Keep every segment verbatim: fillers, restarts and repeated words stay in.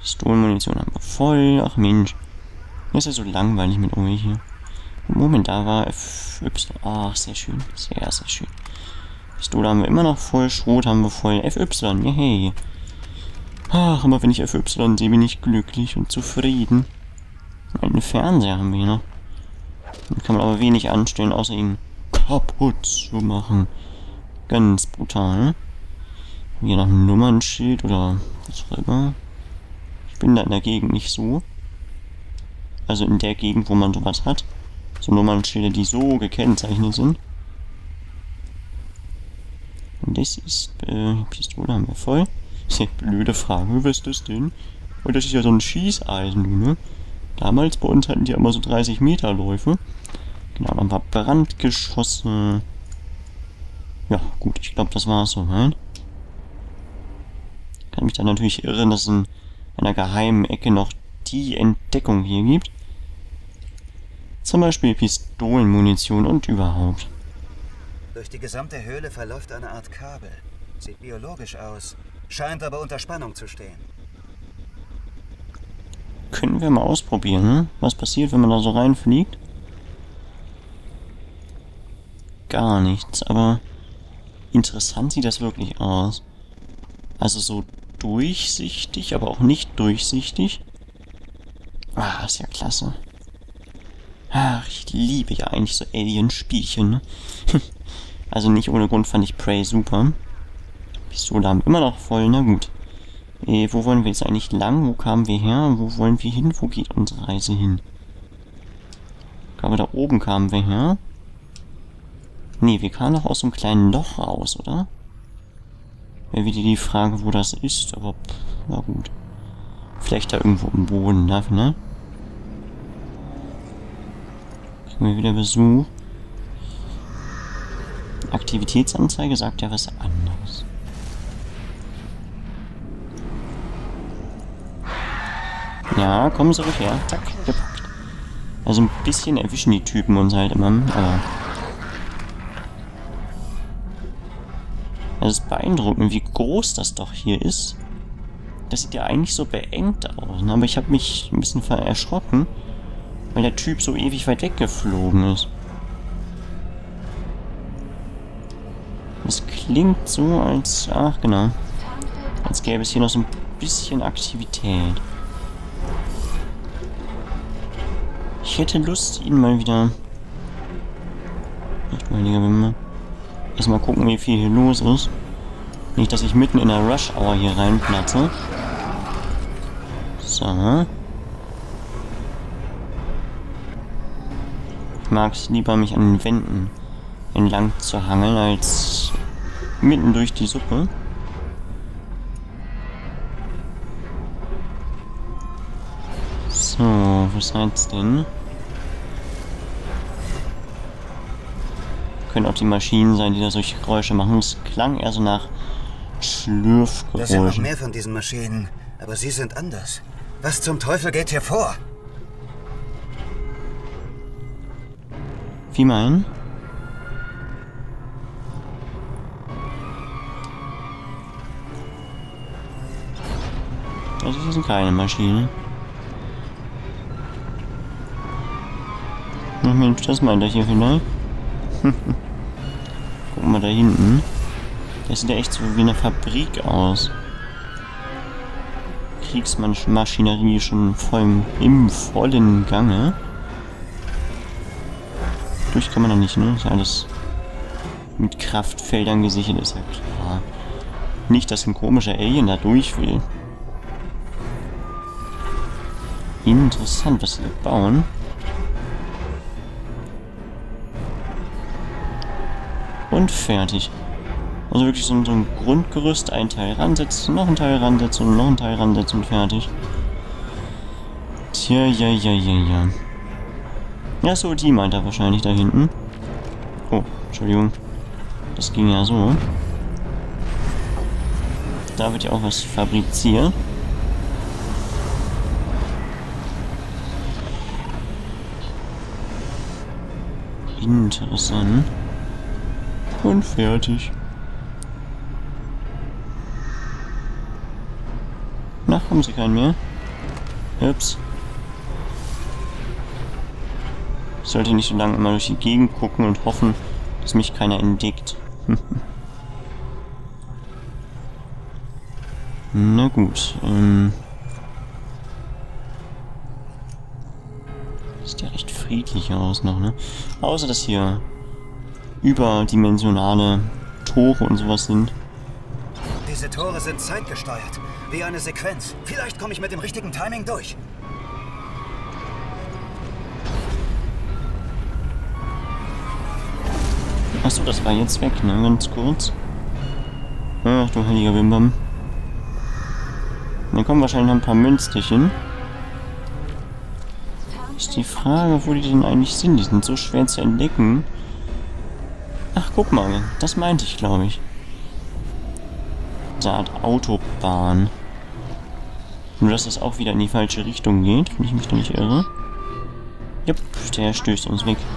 Pistolenmunition haben wir voll. Ach Mensch. Das ist ja so langweilig mit euch hier. Moment, da war F Y. Ach, sehr schön. Sehr, sehr schön. Pistole haben wir immer noch voll. Schrot haben wir voll. F Y. Yay. Ach, aber wenn ich F Y sehe, bin ich glücklich und zufrieden. Einen Fernseher haben wir hier noch. Den kann man aber wenig anstellen, außer ihn kaputt zu machen. Ganz brutal. Hier noch ein Nummernschild oder was auch immer. Ich bin da in der Gegend nicht so. Also in der Gegend, wo man sowas hat. So Nummernschilder, die so gekennzeichnet sind. Und das ist, äh, Pistole haben wir voll. Sehr blöde Frage, was ist das denn? Und das ist ja so ein Schießeisen, du, ne? Damals bei uns hatten die immer so dreißig Meter Läufe. Genau, dann war Brandgeschosse. Ja, gut, ich glaube, das war es soweit. Kann mich dann natürlich irren, dass es in einer geheimen Ecke noch die Entdeckung hier gibt. Zum Beispiel Pistolenmunition und überhaupt. Durch die gesamte Höhle verläuft eine Art Kabel. Sieht biologisch aus, scheint aber unter Spannung zu stehen. Können wir mal ausprobieren, ne? Was passiert, wenn man da so reinfliegt? Gar nichts, aber interessant sieht das wirklich aus. Also so durchsichtig, aber auch nicht durchsichtig. Ah, ist ja klasse. Ach, ich liebe ja eigentlich so Alien-Spielchen, ne? Also nicht ohne Grund fand ich Prey super. Pistole haben wir immer noch voll, na gut. Äh, wo wollen wir jetzt eigentlich lang? Wo kamen wir her? Wo wollen wir hin? Wo geht unsere Reise hin? Ich glaube, da oben kamen wir her. Nee, wir kamen doch aus so einem kleinen Loch raus, oder? Wäre wieder die Frage, wo das ist, aber pff, na gut. Vielleicht da irgendwo im Boden, darf, ne? Kriegen wir wieder Besuch. Aktivitätsanzeige sagt ja was anderes. Ja, kommen Sie ruhig her. Zack, gepackt. Also ein bisschen erwischen die Typen uns halt immer, aber... Es ist beeindruckend, wie groß das doch hier ist. Das sieht ja eigentlich so beengt aus, ne? Aber ich habe mich ein bisschen erschrocken, weil der Typ so ewig weit weggeflogen ist. Es klingt so, als... Ach, genau. Als gäbe es hier noch so ein bisschen Aktivität. Ich hätte Lust, ihn mal wieder... Echt mal, Digga, wenn wir... Erstmal gucken, wie viel hier los ist. Nicht, dass ich mitten in der Rush-Hour hier reinplatze. So. Ich mag es lieber, mich an den Wänden entlang zu hangeln, als mitten durch die Suppe. So, was heißt denn? Können auch die Maschinen sein, die da solche Geräusche machen. Es klang eher so nach Schlürfgeräuschen. Es sind noch mehr von diesen Maschinen, aber sie sind anders. Was zum Teufel geht hier vor? Wie meinen? Also das sind keine Maschinen. Ach Mensch, das meint er hier vielleicht. Guck mal da hinten. Das sieht ja echt so wie eine Fabrik aus. Kriegsmaschinerie schon voll im vollen Gange. Durch kann man da nicht, ne? Ist ja alles mit Kraftfeldern gesichert, ist ja klar. Nicht, dass ein komischer Alien da durch will. Interessant, was sie da bauen. Und fertig. Also wirklich so ein, so ein Grundgerüst, ein Teil ransetzen, noch ein Teil ransetzen und noch ein Teil ransetzen und fertig. Tja, ja, ja, ja, ja. Ja, so, die meint er wahrscheinlich da hinten. Oh, Entschuldigung. Das ging ja so. Da wird ja auch was fabriziert. Interessant. Und fertig. Na, haben Sie keinen mehr? Ups. Ich sollte nicht so lange immer durch die Gegend gucken und hoffen, dass mich keiner entdeckt. Na gut. Ähm Sieht ja recht friedlich aus noch, ne? Außer, dass hier überdimensionale Tore und sowas sind. Diese Tore sind zeitgesteuert. Wie eine Sequenz. Vielleicht komme ich mit dem richtigen Timing durch. Achso, das war jetzt weg, ne? Ganz kurz. Ach du heiliger Bimbam. Dann kommen wahrscheinlich noch ein paar Münzchen. Ist die Frage, wo die denn eigentlich sind. Die sind so schwer zu entdecken. Ach, guck mal. Das meinte ich, glaube ich. So eine Art Autobahn. Nur, dass das auch wieder in die falsche Richtung geht, wenn ich mich da nicht irre. Jupp, der stößt uns weg.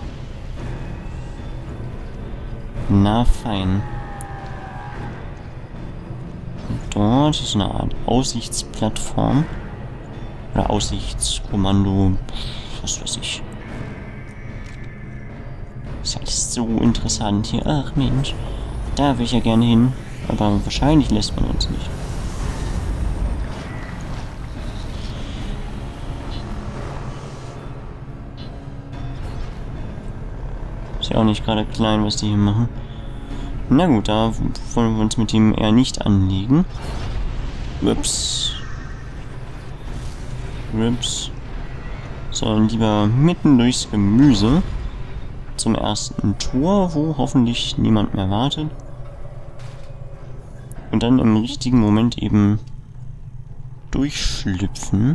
Na, fein. Und dort ist eine Art Aussichtsplattform. Oder Aussichtskommando. Was weiß ich. Ist alles so interessant hier. Ach Mensch. Da will ich ja gerne hin. Aber wahrscheinlich lässt man uns nicht. Ist ja auch nicht gerade klein, was die hier machen. Na gut, da wollen wir uns mit dem eher nicht anlegen. Ups. Ups. Sondern lieber mitten durchs Gemüse. Zum ersten Tor, wo hoffentlich niemand mehr wartet. Und dann im richtigen Moment eben durchschlüpfen.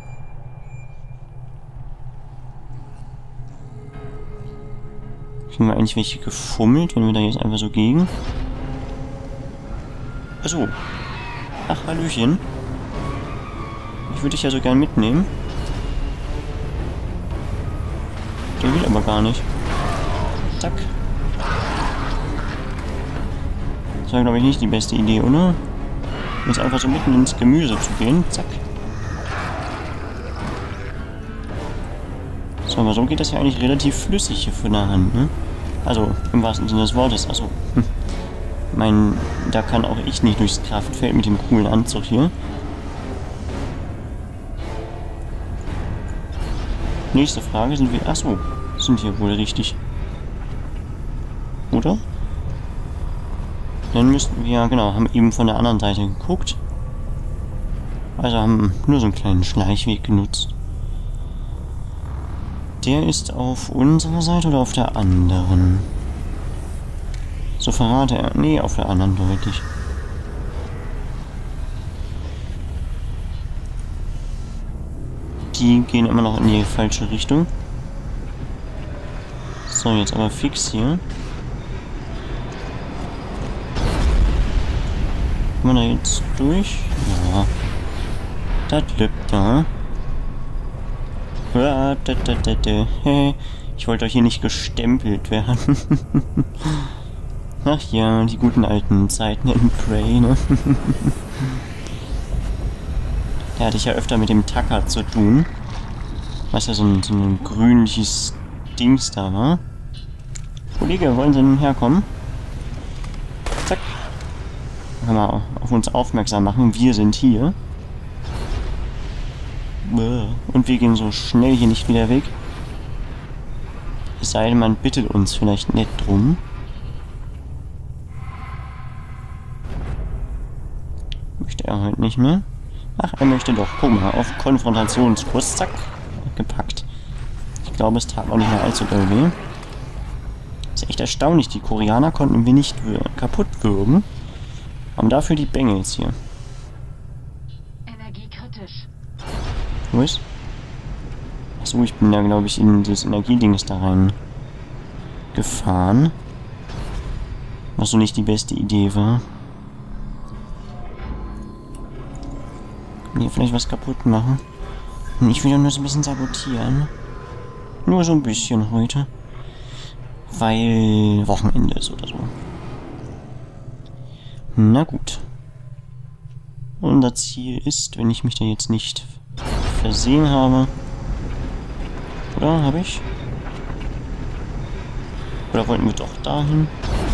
Kriegen wir eigentlich welche gefummelt, wenn wir da jetzt einfach so gegen? Achso. Ach, Hallöchen. Ich würde dich ja so gern mitnehmen. Der will aber gar nicht. Zack. Das war, glaube ich, nicht die beste Idee, oder? Jetzt einfach so mitten ins Gemüse zu gehen. Zack. So, aber so geht das ja eigentlich relativ flüssig hier von der Hand, ne? Also, im wahrsten Sinne des Wortes. Also, hm. mein, da kann auch ich nicht durchs Kraftfeld mit dem coolen Anzug hier. Nächste Frage, sind wir... Achso, sind wir wohl richtig. Oder? Dann müssten wir, genau, haben eben von der anderen Seite geguckt. Also haben nur so einen kleinen Schleichweg genutzt. Der ist auf unserer Seite oder auf der anderen? So verrate er. Nee, auf der anderen deutlich. Die gehen immer noch in die falsche Richtung. So, jetzt aber fix hier. Kommen wir da jetzt durch? Ja. Das lübt da. Ich wollte euch hier nicht gestempelt werden. Ach ja, die guten alten Zeiten in Prey, ne? Da hatte ich ja öfter mit dem Tacker zu tun. Was ja so ein, so ein grünliches Dings da war. Kollege, wollen Sie denn herkommen? Zack. Können wir auf uns aufmerksam machen. Wir sind hier. Und wir gehen so schnell hier nicht wieder weg. Es sei denn, man bittet uns vielleicht nett drum. Möchte er heute nicht mehr? Ach, er möchte doch. Guck mal, auf Konfrontationskurs. Zack. Gepackt. Ich glaube, es tat noch nicht mehr allzu doll weh. Ist echt erstaunlich. Die Koreaner konnten wir nicht kaputt würgen. Haben dafür die Bengels hier. Energiekritisch. Wo ist? Achso, ich bin da, glaube ich, in das Energiedings da rein gefahren. Was so nicht die beste Idee war. Kann hier vielleicht was kaputt machen? Ich will doch nur so ein bisschen sabotieren. Nur so ein bisschen heute. Weil Wochenende ist oder so. Na gut. Unser Ziel ist, wenn ich mich da jetzt nicht übersehen habe. Oder? Habe ich? Oder wollten wir doch dahin?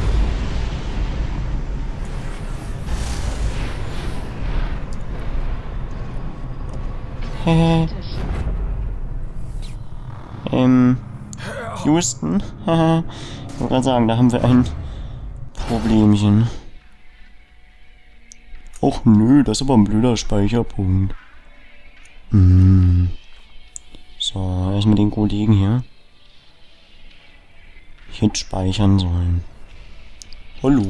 Hehe. ähm. Houston? Haha. Ich wollte gerade sagen, da haben wir ein Problemchen. Och nö, das ist aber ein blöder Speicherpunkt. Hm. So, erstmal den Kollegen hier. Ich hätte speichern sollen. Hallo.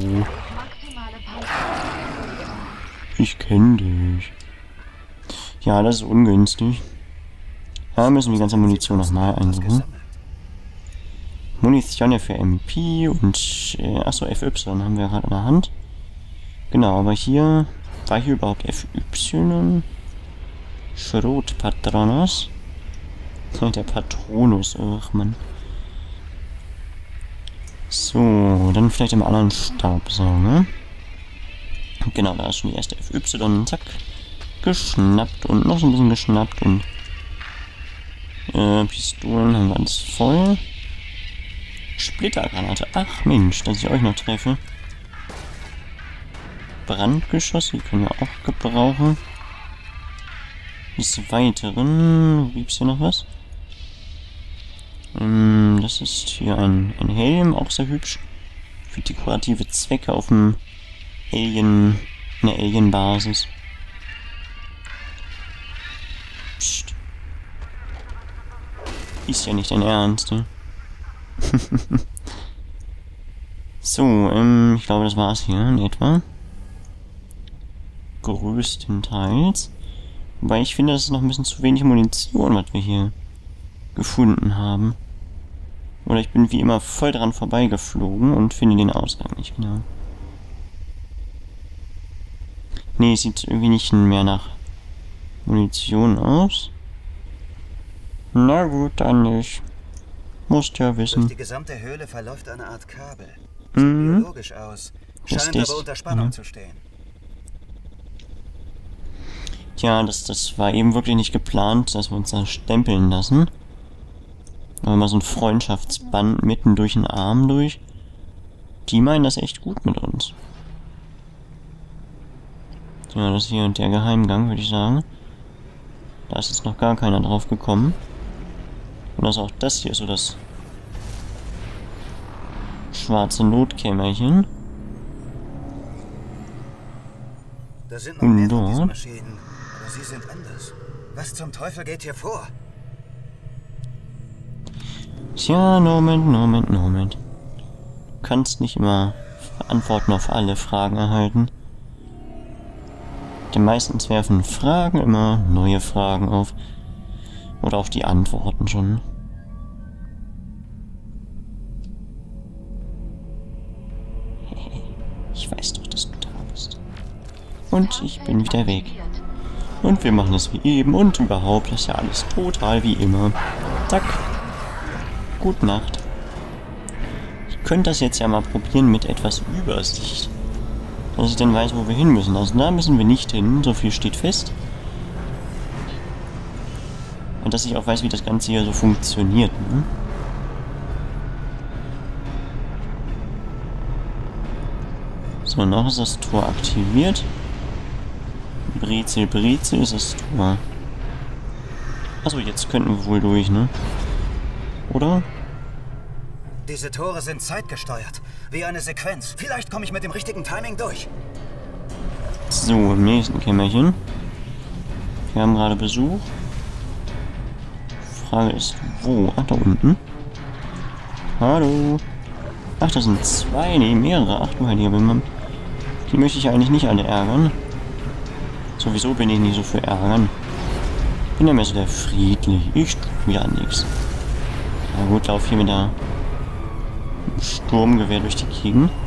Ich kenne dich. Ja, das ist ungünstig. Da müssen wir die ganze Munition nochmal einsuchen. Munition für M P und... Äh, achso, F Y haben wir gerade in der Hand. Genau, aber hier... War hier überhaupt F Y? Schrotpatronos? Der Patronus, ach man. So, dann vielleicht im anderen Staubsauger. Genau, da ist schon die erste F Y. Zack. Geschnappt und noch so ein bisschen geschnappt und... Äh, Pistolen haben wir alles voll. Splittergranate. Ach Mensch, dass ich euch noch treffe. Brandgeschosse, die können wir auch gebrauchen. Des Weiteren, gibt's hier noch was? Ähm, das ist hier ein, ein Helm, auch sehr hübsch. Für dekorative Zwecke auf dem Alien, eine Alien-Basis. Psst. Ist ja nicht dein Ernst, ne? So, ähm, ich glaube, das war's hier in etwa. Größtenteils. Wobei ich finde, das ist noch ein bisschen zu wenig Munition, was wir hier gefunden haben. Oder ich bin wie immer voll dran vorbeigeflogen und finde den Ausgang nicht genau. Nee, es sieht irgendwie nicht mehr nach Munition aus. Na gut, dann nicht. Musst ja wissen. Durch die gesamte Höhle verläuft eine Art Kabel. Sieht Mhm. biologisch aus. Scheint aber unter Spannung ja. zu stehen. Tja, das, das war eben wirklich nicht geplant, dass wir uns da stempeln lassen. Aber mal so ein Freundschaftsband mitten durch den Arm durch. Die meinen das echt gut mit uns. Ja, das ist hier der Geheimgang, würde ich sagen. Da ist jetzt noch gar keiner drauf gekommen. Und das ist auch das hier so das schwarze Notkämmerchen. Da sind noch Und mehr von diesen dort? Maschinen. Aber sie sind anders. Was zum Teufel geht hier vor? Tja, Moment, Moment, Moment. Du kannst nicht immer Antworten auf alle Fragen erhalten. Denn meistens werfen Fragen immer neue Fragen auf. Oder auch die Antworten schon. Ich weiß doch, dass du da bist. Und ich bin wieder weg. Und wir machen es wie eben und überhaupt. Das ist ja alles total wie immer. Zack. Gute Nacht. Ich könnte das jetzt ja mal probieren mit etwas Übersicht. Dass ich dann weiß, wo wir hin müssen. Also da müssen wir nicht hin, so viel steht fest. Und dass ich auch weiß, wie das Ganze hier so funktioniert. Ne? So, noch ist das Tor aktiviert. Brezel, Brezel ist das Tor. Achso, jetzt könnten wir wohl durch, ne? Oder? Diese Tore sind zeitgesteuert. Wie eine Sequenz. Vielleicht komme ich mit dem richtigen Timing durch. So, im nächsten Kämmerchen. Wir haben gerade Besuch. Frage ist, wo? Ach, da unten. Hallo. Ach, das sind zwei, nee, mehrere. Ach du heiliger Bimbam. Die möchte ich eigentlich nicht alle ärgern. Sowieso bin ich nicht so für ärgern. Ich bin ja mehr so der friedlich. Ich tue mir nichts. Na gut, lauf hier mit der Sturmgewehr durch die Gegend.